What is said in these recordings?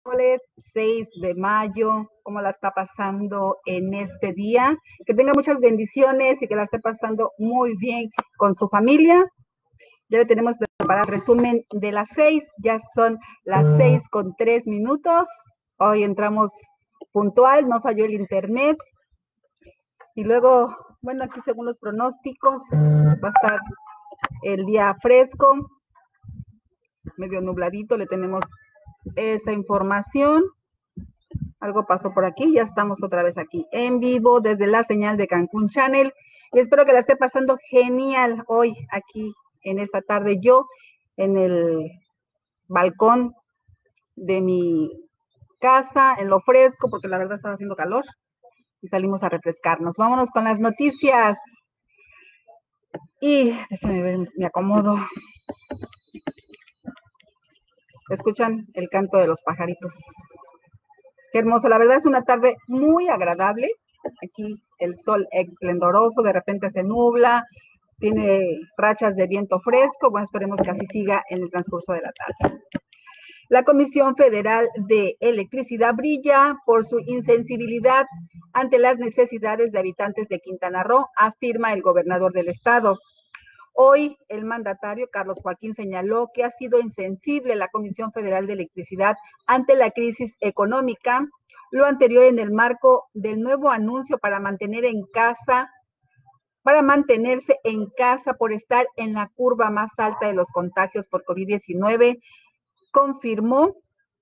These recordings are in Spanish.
Miércoles 6 de mayo, ¿cómo la está pasando en este día? Que tenga muchas bendiciones y que la esté pasando muy bien con su familia. Ya le tenemos preparado el resumen de las 6, ya son las 6:03. Hoy entramos puntual, no falló el internet. Y luego, bueno, aquí según los pronósticos, va a estar el día fresco, medio nubladito, le tenemos esa información. Algo pasó por aquí, ya estamos otra vez aquí en vivo desde la señal de Cancún Channel y espero que la esté pasando genial hoy aquí en esta tarde. Yo en el balcón de mi casa, en lo fresco, porque la verdad está haciendo calor y salimos a refrescarnos. Vámonos con las noticias y déjenme ver, me acomodo. ¿Escuchan el canto de los pajaritos? Qué hermoso, la verdad es una tarde muy agradable. Aquí el sol esplendoroso, de repente se nubla, tiene rachas de viento fresco. Bueno, esperemos que así siga en el transcurso de la tarde. La Comisión Federal de Electricidad brilla por su insensibilidad ante las necesidades de habitantes de Quintana Roo, afirma el gobernador del estado. Hoy el mandatario Carlos Joaquín señaló que ha sido insensible la Comisión Federal de Electricidad ante la crisis económica, lo anterior en el marco del nuevo anuncio para mantenerse en casa por estar en la curva más alta de los contagios por COVID-19, confirmó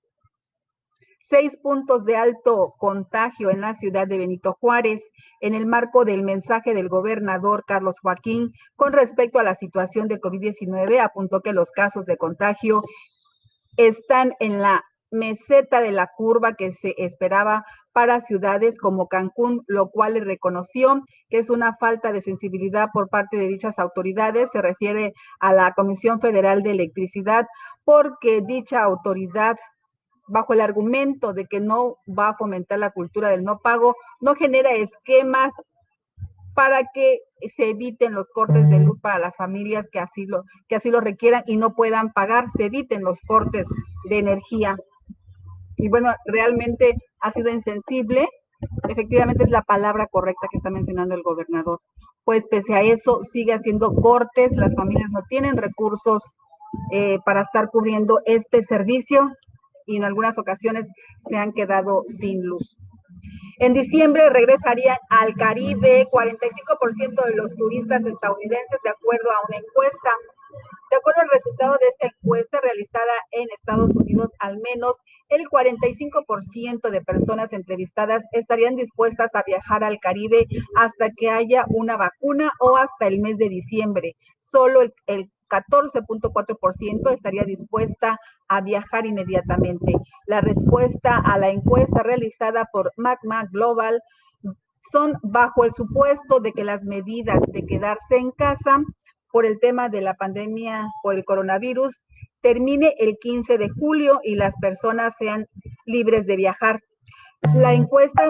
6 puntos de alto contagio en la ciudad de Benito Juárez, en el marco del mensaje del gobernador Carlos Joaquín con respecto a la situación del COVID-19, apuntó que los casos de contagio están en la meseta de la curva que se esperaba para ciudades como Cancún, lo cual le reconoció que es una falta de sensibilidad por parte de dichas autoridades. Se refiere a la Comisión Federal de Electricidad, porque dicha autoridad, bajo el argumento de que no va a fomentar la cultura del no pago, no genera esquemas para que se eviten los cortes de luz para las familias que así lo requieran y no puedan pagar, se eviten los cortes de energía. Y bueno, realmente ha sido insensible, efectivamente es la palabra correcta que está mencionando el gobernador, pues pese a eso sigue haciendo cortes, las familias no tienen recursos para estar cubriendo este servicio y en algunas ocasiones se han quedado sin luz. En diciembre regresarían al Caribe 45% de los turistas estadounidenses, de acuerdo a una encuesta. De acuerdo al resultado de esta encuesta realizada en Estados Unidos, al menos el 45% de personas entrevistadas estarían dispuestas a viajar al Caribe hasta que haya una vacuna o hasta el mes de diciembre. Solo el 14.4% estaría dispuesta a viajar inmediatamente. La respuesta a la encuesta realizada por Magma Global son bajo el supuesto de que las medidas de quedarse en casa por el tema de la pandemia por el coronavirus termine el 15 de julio y las personas sean libres de viajar. La encuesta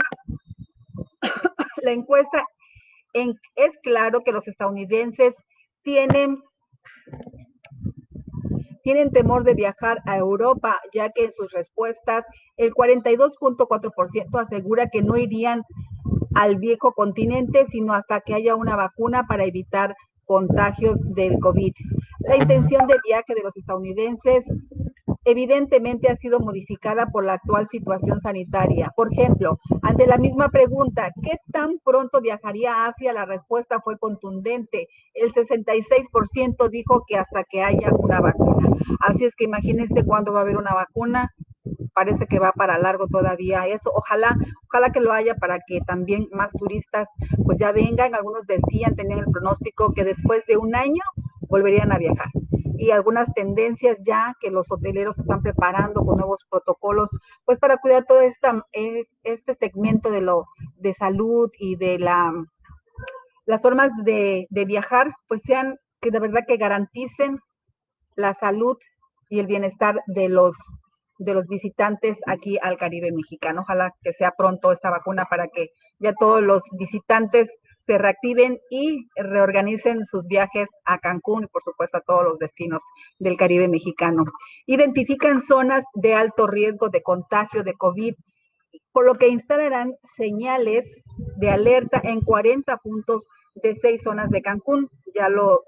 es claro que los estadounidenses tienen temor de viajar a Europa, ya que en sus respuestas el 42.4% asegura que no irían al viejo continente, sino hasta que haya una vacuna para evitar contagios del COVID. La intención de viaje de los estadounidenses evidentemente ha sido modificada por la actual situación sanitaria. Por ejemplo, ante la misma pregunta, ¿qué tan pronto viajaría a Asia? La respuesta fue contundente. El 66% dijo que hasta que haya una vacuna. Así es que imagínense cuándo va a haber una vacuna. Parece que va para largo todavía eso. Ojalá que lo haya para que también más turistas pues ya vengan. Algunos decían, tenían el pronóstico que después de un año volverían a viajar. Y algunas tendencias ya que los hoteleros están preparando con nuevos protocolos, pues para cuidar todo este segmento de salud y de las formas de viajar, pues sean que de verdad que garanticen la salud y el bienestar de los visitantes aquí al Caribe mexicano. Ojalá que sea pronto esta vacuna para que ya todos los visitantes se reactiven y reorganicen sus viajes a Cancún y por supuesto a todos los destinos del Caribe mexicano. Identifican zonas de alto riesgo de contagio de COVID, por lo que instalarán señales de alerta en 40 puntos de 6 zonas de Cancún. Ya lo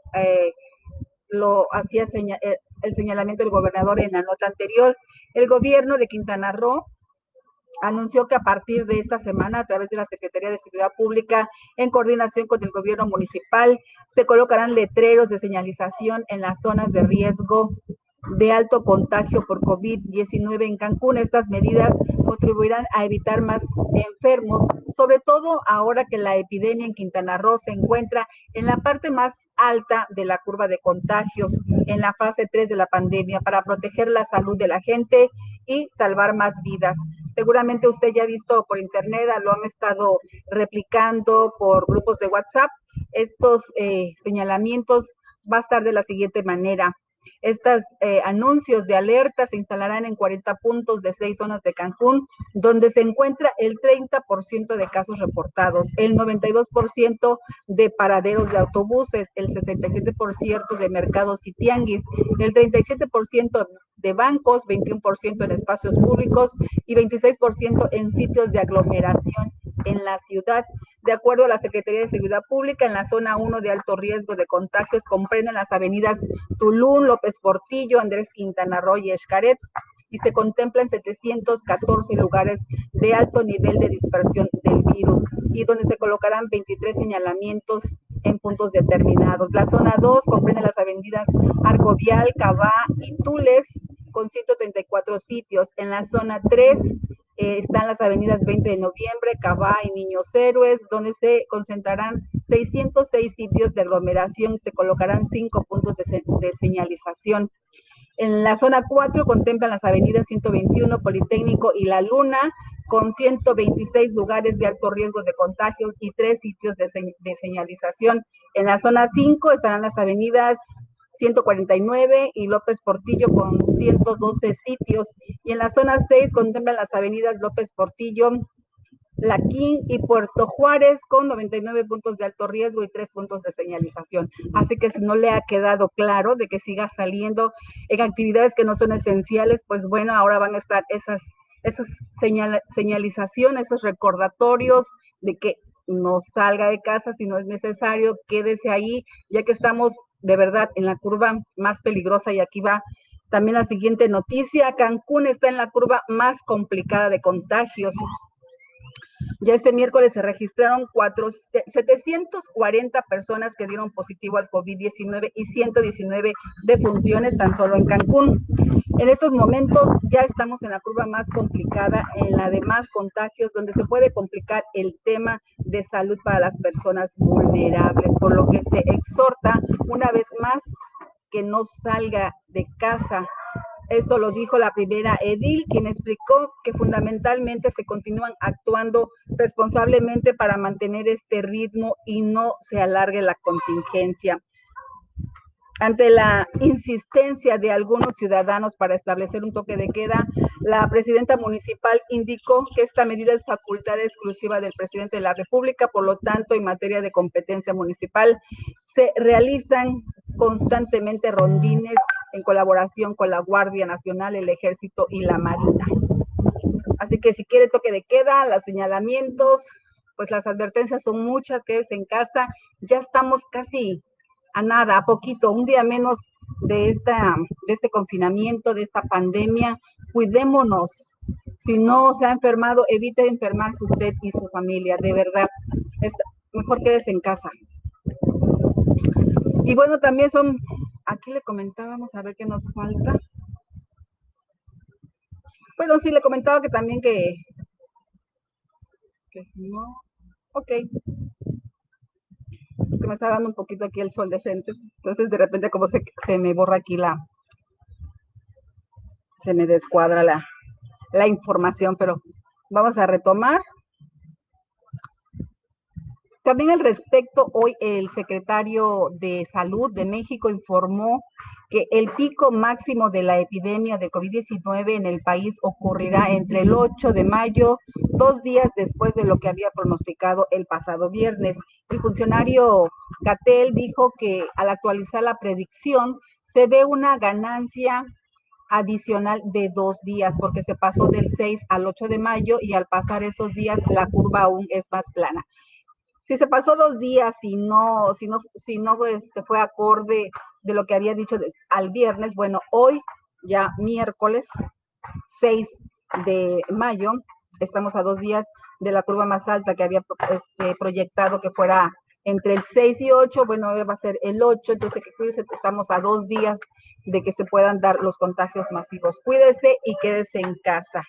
hacía el señalamiento del gobernador en la nota anterior. El gobierno de Quintana Roo anunció que a partir de esta semana, a través de la Secretaría de Seguridad Pública, en coordinación con el gobierno municipal, se colocarán letreros de señalización en las zonas de riesgo de alto contagio por COVID-19 en Cancún. Estas medidas contribuirán a evitar más enfermos, sobre todo ahora que la epidemia en Quintana Roo se encuentra en la parte más alta de la curva de contagios, en la fase 3 de la pandemia, para proteger la salud de la gente y salvar más vidas. Seguramente usted ya ha visto por internet, lo han estado replicando por grupos de WhatsApp. Estos señalamientos va a estar de la siguiente manera. Estos anuncios de alerta se instalarán en 40 puntos de 6 zonas de Cancún, donde se encuentra el 30% de casos reportados, el 92% de paraderos de autobuses, el 67% de mercados y tianguis, el 37% de bancos, 21% en espacios públicos y 26% en sitios de aglomeración en la ciudad. De acuerdo a la Secretaría de Seguridad Pública, en la zona 1 de alto riesgo de contagios comprenden las avenidas Tulum, López Portillo, Andrés Quintana Roo y Xcaret, y se contemplan 714 lugares de alto nivel de dispersión del virus, y donde se colocarán 23 señalamientos en puntos determinados. La zona 2 comprende las avenidas Arco Vial, Cabá y Tules, con 134 sitios. En la zona 3 están las avenidas 20 de noviembre, Cabá y Niños Héroes, donde se concentrarán 606 sitios de aglomeración y se colocarán 5 puntos de señalización. En la zona 4 contemplan las avenidas 121, Politécnico y La Luna, con 126 lugares de alto riesgo de contagios y 3 sitios de señalización. En la zona 5 estarán las avenidas 149 y López Portillo con 112 sitios. Y en la zona 6 contemplan las avenidas López Portillo, La King y Puerto Juárez con 99 puntos de alto riesgo y 3 puntos de señalización. Así que si no le ha quedado claro de que siga saliendo en actividades que no son esenciales, pues bueno, ahora van a estar esas señalizaciones, esos recordatorios de que no salga de casa si no es necesario, quédese ahí, ya que estamos de verdad en la curva más peligrosa. Y aquí va también la siguiente noticia: Cancún está en la curva más complicada de contagios. Ya este miércoles se registraron 740 personas que dieron positivo al COVID-19 y 119 defunciones tan solo en Cancún. En estos momentos ya estamos en la curva más complicada, en la de más contagios, donde se puede complicar el tema de salud para las personas vulnerables, por lo que se exhorta una vez más que no salga de casa. Esto lo dijo la primera edil, quien explicó que fundamentalmente se continúan actuando responsablemente para mantener este ritmo y no se alargue la contingencia. Ante la insistencia de algunos ciudadanos para establecer un toque de queda, la presidenta municipal indicó que esta medida es facultad exclusiva del presidente de la República. Por lo tanto, en materia de competencia municipal, se realizan constantemente rondines en colaboración con la Guardia Nacional, el Ejército y la Marina. Así que si quiere toque de queda, los señalamientos, pues las advertencias son muchas, quédese en casa. Ya estamos casi a nada, a poquito, un día menos de este confinamiento, de esta pandemia. Cuidémonos. Si no se ha enfermado, evite enfermarse usted y su familia, de verdad. Mejor quédese en casa. Y bueno, también aquí le comentábamos, a ver qué nos falta. Bueno, sí, le comentaba que también que si no, ok. Es que me está dando un poquito aquí el sol de frente, entonces de repente como se me borra aquí se me descuadra la información, pero vamos a retomar. También al respecto, hoy el secretario de Salud de México informó que el pico máximo de la epidemia de COVID-19 en el país ocurrirá entre el 8 de mayo 2 días después de lo que había pronosticado el pasado viernes. El funcionario Gatell dijo que al actualizar la predicción se ve una ganancia adicional de 2 días, porque se pasó del 6 al 8 de mayo y al pasar esos días la curva aún es más plana. Si se pasó 2 días y no fue acorde de lo que había dicho al viernes, bueno, hoy ya miércoles 6 de mayo, estamos a 2 días de la curva más alta que había proyectado que fuera entre el 6 y 8, bueno, hoy va a ser el 8, entonces que cuídense, estamos a 2 días de que se puedan dar los contagios masivos. Cuídese y quédese en casa.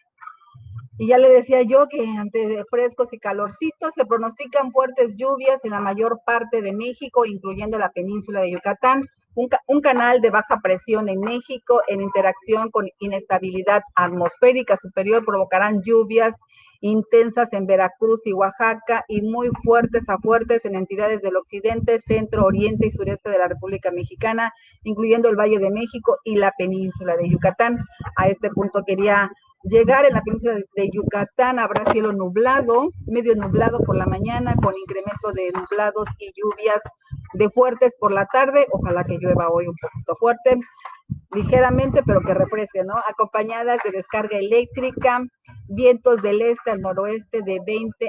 Y ya le decía yo que ante frescos y calorcitos se pronostican fuertes lluvias en la mayor parte de México, incluyendo la península de Yucatán. Un canal de baja presión en México en interacción con inestabilidad atmosférica superior provocarán lluvias intensas en Veracruz y Oaxaca y muy fuertes a fuertes en entidades del occidente, centro, oriente y sureste de la República Mexicana, incluyendo el Valle de México y la península de Yucatán. A este punto quería llegar. En la península de Yucatán habrá cielo nublado, medio nublado por la mañana, con incremento de nublados y lluvias de fuertes por la tarde. Ojalá que llueva hoy un poquito fuerte, ligeramente, pero que refresque, ¿no? Acompañadas de descarga eléctrica, vientos del este al noroeste de 20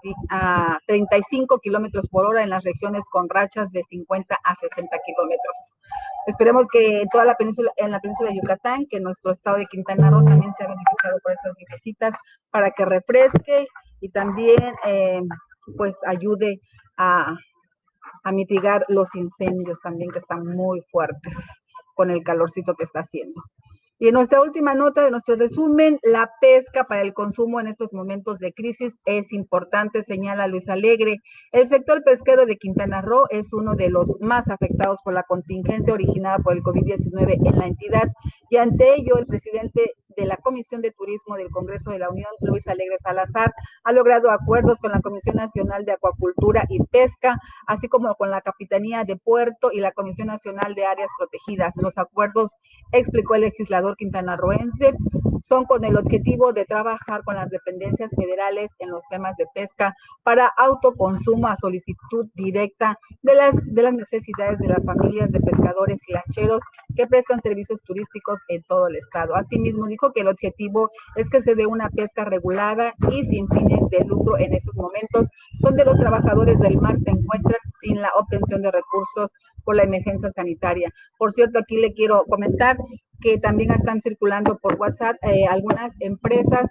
a 35 kilómetros por hora en las regiones con rachas de 50 a 60 kilómetros. Esperemos que en la península de Yucatán, que nuestro estado de Quintana Roo también sea beneficiado por estas lluviecitas para que refresque y también pues ayude a mitigar los incendios también que están muy fuertes con el calorcito que está haciendo. Y en nuestra última nota de nuestro resumen, la pesca para el consumo en estos momentos de crisis es importante, señala Luis Alegre. El sector pesquero de Quintana Roo es uno de los más afectados por la contingencia originada por el COVID-19 en la entidad y ante ello el presidente de la Comisión de Turismo del Congreso de la Unión, Luis Alegre Salazar, ha logrado acuerdos con la Comisión Nacional de Acuacultura y Pesca, así como con la Capitanía de Puerto y la Comisión Nacional de Áreas Protegidas. Los acuerdos, explicó el legislador quintanarroense, son con el objetivo de trabajar con las dependencias federales en los temas de pesca para autoconsumo a solicitud directa de las necesidades de las familias de pescadores y lancheros que prestan servicios turísticos en todo el estado. Asimismo, dijo que el objetivo es que se dé una pesca regulada y sin fines de lucro en estos momentos, donde los trabajadores del mar se encuentran sin la obtención de recursos por la emergencia sanitaria. Por cierto, aquí le quiero comentar que también están circulando por WhatsApp algunas empresas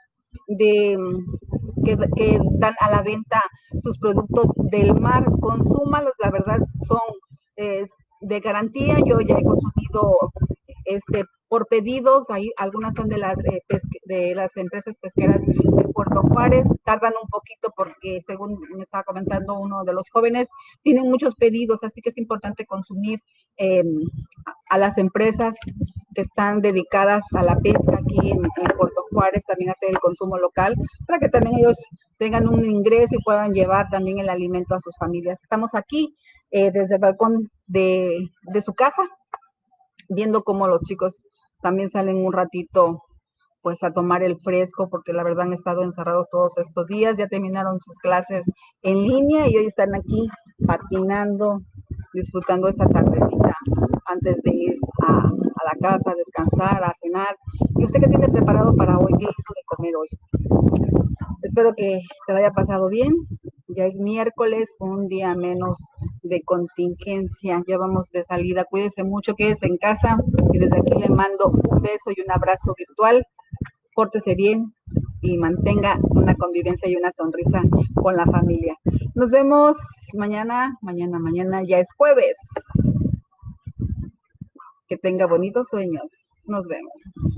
que dan a la venta sus productos del mar. Consúmalos, la verdad son de garantía. Yo ya he consumido por pedidos, ahí algunas son de las empresas pesqueras de Puerto Juárez, tardan un poquito porque según me estaba comentando uno de los jóvenes, tienen muchos pedidos, así que es importante consumir a las empresas que están dedicadas a la pesca aquí en Puerto Juárez, también hacer el consumo local, para que también ellos tengan un ingreso y puedan llevar también el alimento a sus familias. Estamos aquí desde el balcón de su casa, viendo cómo los chicos también salen un ratito pues a tomar el fresco, porque la verdad han estado encerrados todos estos días, ya terminaron sus clases en línea y hoy están aquí patinando, disfrutando esta tardecita antes de ir a la casa, a descansar, a cenar. ¿Y usted qué tiene preparado para hoy? ¿Qué hizo de comer hoy? Espero que se lo haya pasado bien. Ya es miércoles, un día menos de contingencia. Ya vamos de salida. Cuídese mucho, quédese en casa. Y desde aquí le mando un beso y un abrazo virtual. Pórtese bien y mantenga una convivencia y una sonrisa con la familia. Nos vemos mañana ya es jueves. Que tenga bonitos sueños. Nos vemos.